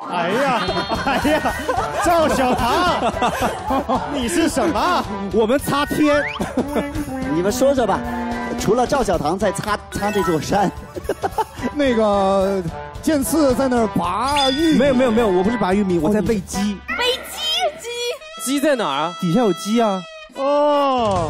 哎呀，赵小棠，你是什么？ 我们擦天。 你们说说吧，除了赵小棠在擦这座山， 那个剑刺在那儿拔玉米。 没有，我不是拔玉米，我在喂鸡。 喂鸡在哪儿啊？ 底下有鸡啊。 哦。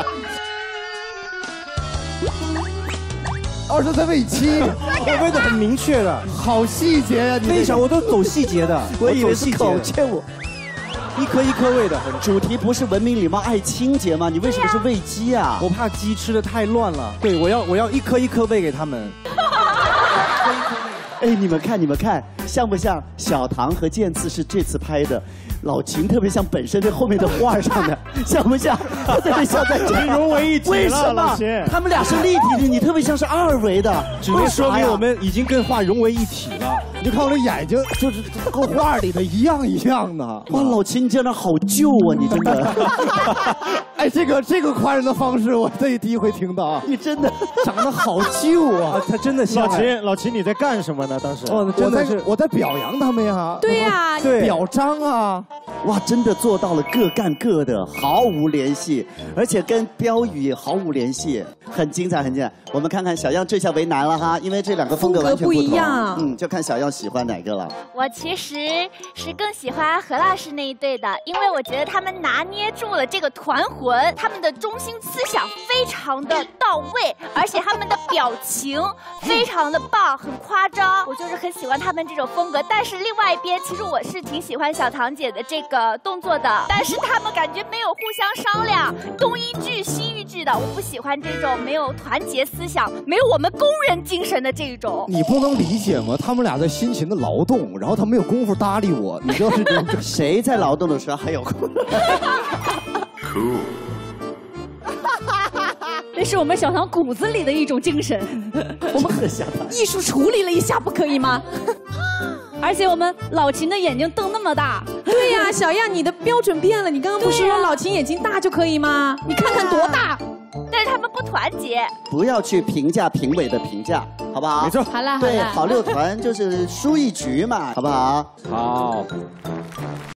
二是在喂鸡， 我喂的很明确的， 好细节呀！你非常，我都走细节的。 我以为是口诀舞。 一颗一颗喂的， 主题不是文明礼貌爱清洁吗？你为什么是喂鸡啊？ 我怕鸡吃的太乱了。对，我要一颗一颗喂给他们。 哎，你们看，像不像小棠和剑刺是这次拍的？老秦特别像本身这后面的画上的，像不像？特别像在这融为一体了。 为什么？他们俩是立体的，你特别像是二维的， 只能说明我们已经跟画融为一体了。 你看我这眼睛，就是跟画里的一样的。 哇，老秦，你这人好旧啊，你真的。 哎，这个夸人的方式，我这第一回听到啊！ 你真的长得好旧啊， 他真的像。 老秦，你在干什么呢？当时？ 哦，真的是我在表扬他们呀。 对呀， 对，表彰啊。 哇，真的做到了各干各的，毫无联系，而且跟标语也毫无联系，很精彩，很精彩。我们看看小样这下为难了哈，因为这两个风格完全不同。 一样。 就看小样喜欢哪个了。 我其实是更喜欢何老师那一对的，因为我觉得他们拿捏住了这个团魂，他们的中心思想非常的到位，而且他们的表情非常的棒，很夸张。我就是很喜欢他们这种风格。但是另外一边，其实我是挺喜欢小棠姐的这个动作的，但是他们感觉没有互相商量，东一句西一句的，我不喜欢这种没有团结思想、没有我们工人精神的这种。 你不能理解吗？他们俩在辛勤的劳动，然后他没有功夫搭理我，你知道是这样？ 谁在劳动的时候还有空 ？Cool。这是我们小棠骨子里的一种精神，我们艺术处理了一下，不可以吗？而且我们老秦的眼睛瞪那么大。 对呀，小样，你的标准变了。你刚刚不是说老秦眼睛大就可以吗？你看看多大。 但是他们不团结。 不要去评价评委的评价，好不好？ 没错。 好了， 对，好六团就是输一局嘛，好不好？ 好。